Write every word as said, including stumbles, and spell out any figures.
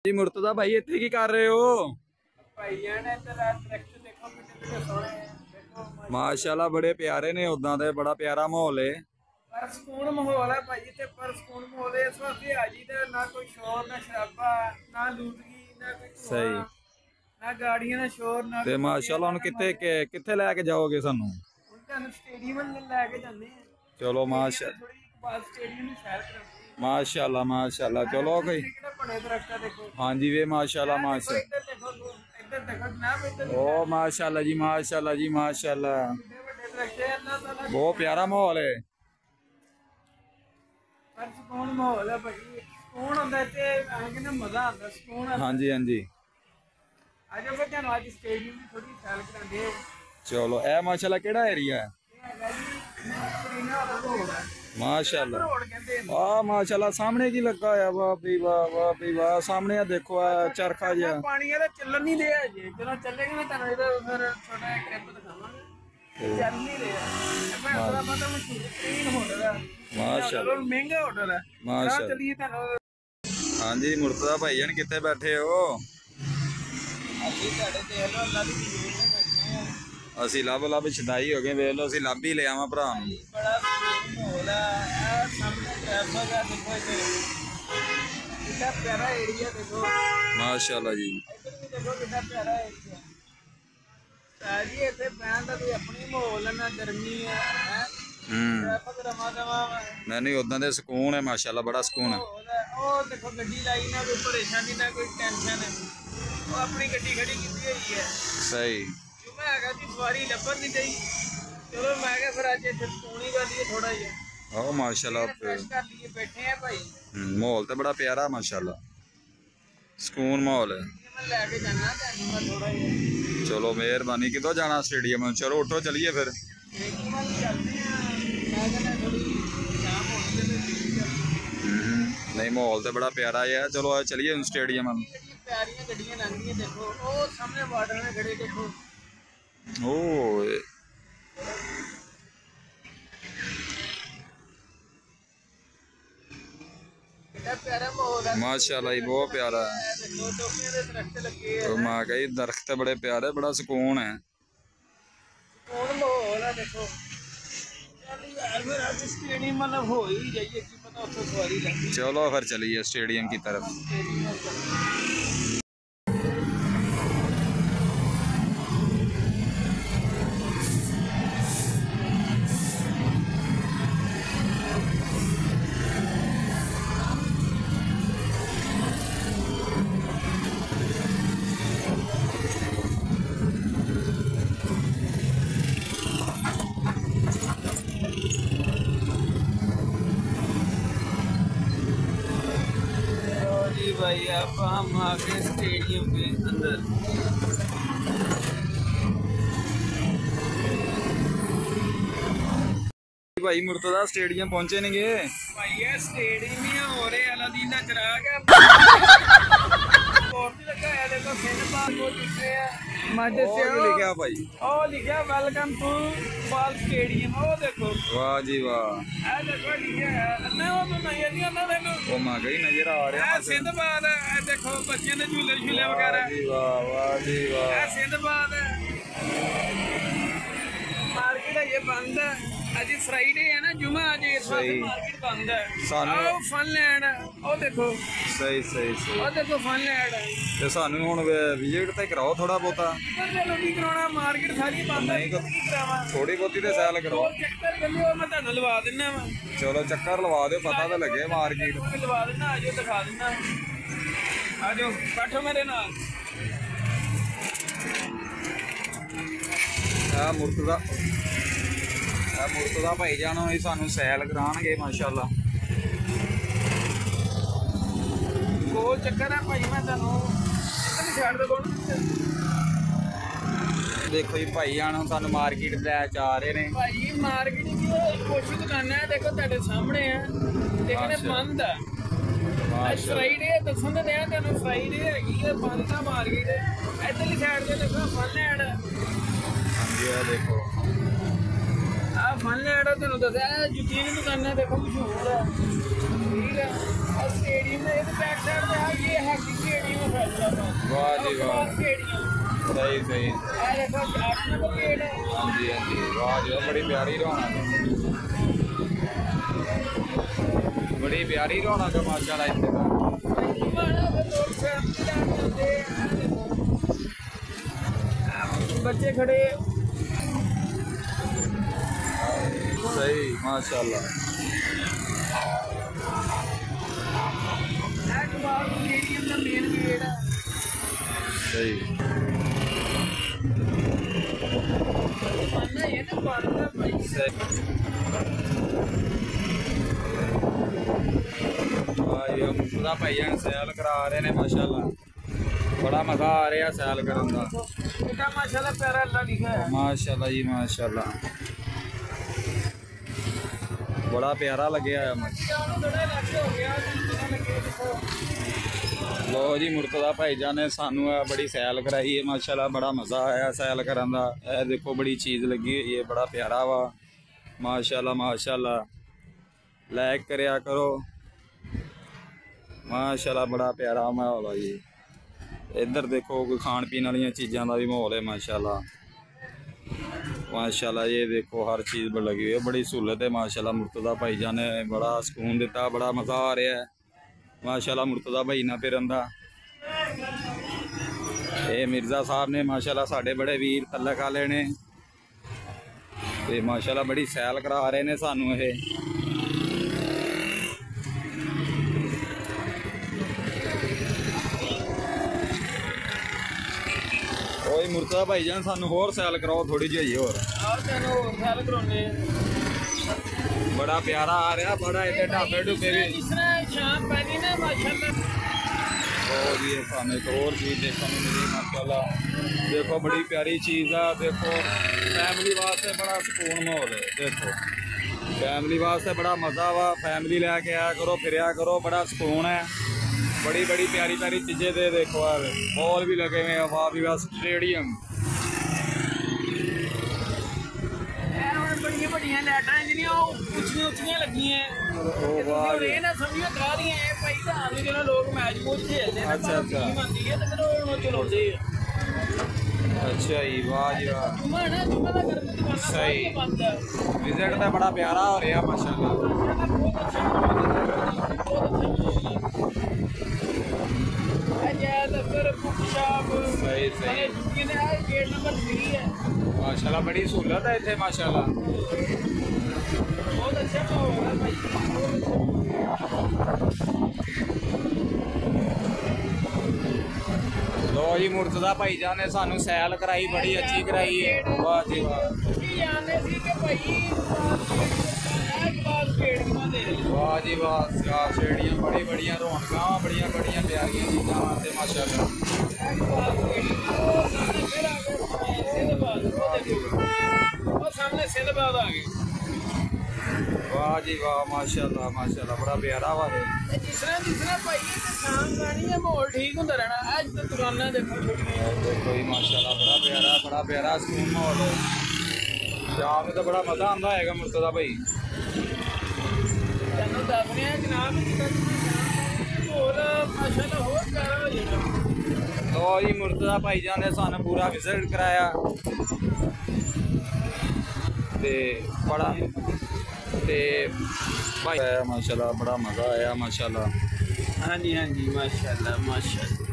जी मुर्तजा भाई इत्थे की कर रहे हो? माशाल्लाह बड़े प्यारे ने उदा दे बड़ा प्यारा माहौल है। पर सुकून माहौल है भाई ते पर सुकून माहौल है। इस वास्ते हाजी ते ना कोई शोर ना शराबा ना लूटगी ना कोई सही ना गाड़ियां ना शोर ना ते माशाल्लाह हुन किथे किथे लेके जाओगे सानू? हुन तानू स्टेडियम लेके जांदे हैं। चलो माशा थोड़ी इकबाल स्टेडियम में सैर करांदे माशाल्लाह माशाल्लाह। चलो कोई हाँ जी वे माशाल्लाह माशा ओ माशाल्लाह जी माशाल्लाह जी माशाल्लाह बहुत प्यारा माहौल है। सुकून माहौल है भाई सुकून होंदा ते आके ना मजा आंदा सुकून। हाँ जी हाँ जी आज फिर जानो आज स्टेडियम में थोड़ी सैर करांदे। चलो ए माशाल्लाह केड़ा एरिया है? माशाल्लाह वाह माशाल्लाह सामने जी लगा है। वाह भी वाह वाह भी वाह सामने देखो चरखा जी पानी वाला चलन नहीं रहा जी। चलो चलेगा मैं तने इधर फिर छोटा एक क्लिप दिखावांगा। चल नहीं रहा मैं थोड़ा मतलब मशहूर तीन होटल है माशाल्लाह महंगा होटल है माशाल्लाह। चलिए तने हां जी मुर्तजा भाई जान किथे बैठे हो? अभी ਤੁਹਾਡੇ ਦੇਖ ਲੋ ਅੱਲਾ ਦੀ ਜ਼ਮੀਨ ਤੇ ਬੈਠੇ ਆ। ਅਸੀਂ ਲੱਭ ਲੱਭ ਛਦਾਈ ਹੋ ਗਏ ਵੇਖ ਲੋ ਅਸੀਂ ਲੱਭ ਹੀ ਲਿਆ ਵਾ ਭਰਾ ਨੂੰ। ਬੜਾ ਮਾਹੌਲ ਹੈ ਇਹ ਸਾਹਮਣੇ ਟ੍ਰੈਫਿਕ ਹੈ ਦੇਖੋ ਇੱਥੇ ਕਿੰਨਾ ਪਿਆਰਾ ਏਰੀਆ ਦੇਖੋ ਮਾਸ਼ਾਅੱਲਾ ਜੀ। ਇੱਧਰ ਵੀ ਦੇਖੋ ਕਿੰਨਾ ਪਿਆਰਾ ਏਰੀਆ ਸਾਜੀ। ਇੱਥੇ ਬੈਠਣ ਦਾ ਕੋਈ ਆਪਣੀ ਮਾਹੌਲ ਨਾ ਗਰਮੀ ਹੈ ਹੈ ਟ੍ਰੈਫਿਕ ਰਮਾ ਦਵਾ नहीं उदा दे सुकून है माशाल्लाह बड़ा सुकून है। ओ देखो गड्डी लाई ना कोई परेशानी ना कोई टेंशन है वो अपनी गड्डी खड़ी की हुई है सही जो मैं आगा जी सवारी लभन नहीं गई। चलो मैं क्या फिर आज इधर सुकून ही कर लिए थोड़ा ही ओ माशाल्लाह फ्रेश कर लिए बैठे हैं भाई। माहौल तो बड़ा प्यारा माशाल्लाह सुकून माहौल है। मैं लेके जाना तैनू मैं थोड़ा ही चलो मेहरबानी कितो जाना स्टेडियम? चलो उठो चलिए फिर चलते हैं मैं कहना थोड़ी शाम हो गई नहीं माहौल तो बड़ा प्यारा है। चलो चलिए स्टेडियम प्यारियां गड्डियां लंघ देखो ओ सामने बॉर्डर में खड़े देखो ओ प्यारा माहौल है माशाल्लाह ही बहुत प्यारा है। देखो टोपियां दे दरख्त लगे हैं तो मां कही दरख्त बड़े प्यारे बड़ा सुकून है सुकून माहौल है देखो। यार फिर आज स्टेडियम मतलब हो ही जाइए कि पता उसको सवारी लगी। चलो फिर चलिए स्टेडियम की तरफ। भाई आप हम आ गए स्टेडियम के अंदर। भाई मुर्तजा स्टेडियम पहुंचे नहीं गए भाई ये स्टेडियम ही हो रहे अलादीन का चिराग है और भी लगा है देखो सिनेमा को दिखे है मजे से लिखा भाई ओ लिखा वेलकम टू बाल स्टेडियम। ओ देखो वाह जी वाह आ देखो लिखा है ना वो तो नहीं है ना देखो वो मां गई नजर आ रहा है सिंधबाद है देखो बच्चों ने झूले झूले वगैरह जी वाह वाह जी वाह सिंधबाद है मार्केट है ये बंद है आज फ्राइडे है ना जुमा आज इस वक्त मार्केट बंद है। सानू आओ फनलैंड ओ देखो सही सही सही ओ देखो फनलैंड ते सानू हुन विजिट ते कराओ थोड़ा बहुता चलो की कराना मार्केट सारी बंद है की करावा थोड़ी बहुती ते सैल करो चक्कर कर लियो मैं ਤੁਹਾਨੂੰ ਲਵਾ ਦਿੰਨਾ ਵਾ। चलो चक्कर लवा दो पता तो लगे मार्केट ਲਵਾ ਦਿੰਨਾ ਆਜੋ ਦਿਖਾ ਦਿੰਨਾ आजो बैठो मेरे नाल। आ मुर्तजा मुर्तजा भाई जान ही सानू सैल कराणगे माशाल्लाह। गोल चक्कर है भाई मैं तैनू इधर छड़ दे कोल देखो जी भाई जान सानू मार्केट लै जा रहे ने भाई मार्केट की कुछ दुकानें है देखो तेरे सामने है लेकिन बंद है आज फ्राइडे दसन दे दिया तैनू फ्राइडे हैगी है बंद है मार्केट इधरली साइड ते देखो फनलैंड हां जी आ देखो आ फनलैंड तेनू दस्या जुत्तियां दी दुकानां देखो मशहूर है ठीक है। स्टेडियम में बैक साइड पे है ये हॉकी स्टेडियम माशाल्लाह वाह जी वाह केड़ियां सही सही ए देखो आठ नंबर गेट है हाँ जी हाँ जी वाह जी वाह बड़ी प्यारी रौनक है बड़ी प्यारी रौनक है माशाल्लाह इत्थे दा बच्चे खड़े सही माशाल्लाह मेन गेट है सही ये ना बारह भाई मुर्तजा भाई जान सैल करा रहे ने माशाल्लाह बड़ा मजा आ रहा सैल करन दा बेटा माशाल्लाह प्यारा अल्लाह लिखा है माशाल्लाह जी माशाल्लाह बड़ा प्यारा लगे आया लो जी मुर्तजा भाई जान ने सानू बड़ी सैल कराई है माशाल्लाह बड़ा मजा आया सैल करन दा ए देखो बड़ी चीज़ लगी हुई है बड़ा प्यारा वा माशाल्लाह माशाल्लाह लाइक करया करो माशाल्लाह बड़ा प्यारा माहौल है जी इधर देखो कोई खान पीन वाली चीज़ों का भी माहौल है माशाल्लाह माशाल्लाह ये देखो हर चीज़ पर लगी हुई है बड़ी सहूलत है माशाल्लाह मुर्तजा भाई जान ने बड़ा सुकून दिता बड़ा मज़ा आ रहा है माशाल्लाह मुर्तजा भाई ना फिरन दा ये मिर्ज़ा साहब ने माशाल्लाह साढ़े बड़े वीर तलक वाले ने ते माशाल्लाह बड़ी सैल करा रहे ने सानू ये ओए मुर्तजा भाई जान सानू होर सैल कराओ थोड़ी जी होर और तेनो सैल कराने बड़ा प्यारा आ रहा बड़ा इतने ढाबे ढुबे भी जिस तरह शाम पैनी ना माशाल्लाह और ये सामने एक और चीज़ देखने को मिली माशाल्लाह देखो बड़ी प्यारी चीज़ है देखो फैमिली वास्ते बड़ा सुकून माहौल है देखो फैमिली वास्ते बड़ा मज़ा वा फैमिली लैके आया करो फिरया करो बड़ा सुकून है बड़ी बड़ी प्यारी प्यारी चीज़ें दे देखो यार बॉल भी लगे हुए हैं वाह भी वाह स्टेडियम बड़िया बड़िया लाइटां जिन्नियां उच्चियां उच्चियां लगी हैं ये ना समझियो करा दी हैं भाई धाम में जो लोग मैच मूच खेलते हैं अच्छा अच्छा बनती है तो फिर वो चलाते हैं अच्छा जी वाह जी वाह जुम्मा ना जुम्मा का घर में सही बंद है विजिट तो बड़ा प्यारा हो रहा माशाल्लाह बहुत अच्छा बहुत अच्छा दफ्तर बुक शॉप सही सही गेट नंबर थ्री है माशाल्लाह बड़ी सहूलत है इतने माशाल्लाह बहुत अच्छा माहौल है भाई लो जी मुर्तजा भाई जान ने सानू सैल कराई बड़ी अच्छी कराई है वाह जी वाह वाह जी वाह स्टेडियम बड़ी बड़िया रौनक बड़िया बड़िया प्यारिया चीज़ा आते माशाल्लाह सामने सिंधबाद आ गए वाह जी वाह माशाल्लाह माशाल्लाह बड़ा प्यारा वा है जिस तरह जिस तरह भाई शाम पानी है माहौल ठीक होता रहना आज तो दुकाना देखो देखो ही माशाल्लाह बड़ा प्यारा बड़ा प्यारा सुकून माहौल है शाम में तो बड़ा मजा आता है मुर्तजा भाई तेनों दस रहे हैं जनाब होर माशाल्लाह होर प्यारा हो जाएगा तो जी मुर्तजा भाई जान ने सानू पूरा विजिट कराया ते बड़ा ते भाई माशाल्लाह बड़ा मजा आया माशाल्लाह हाँ जी हाँ जी माशाल्लाह माशाल्लाह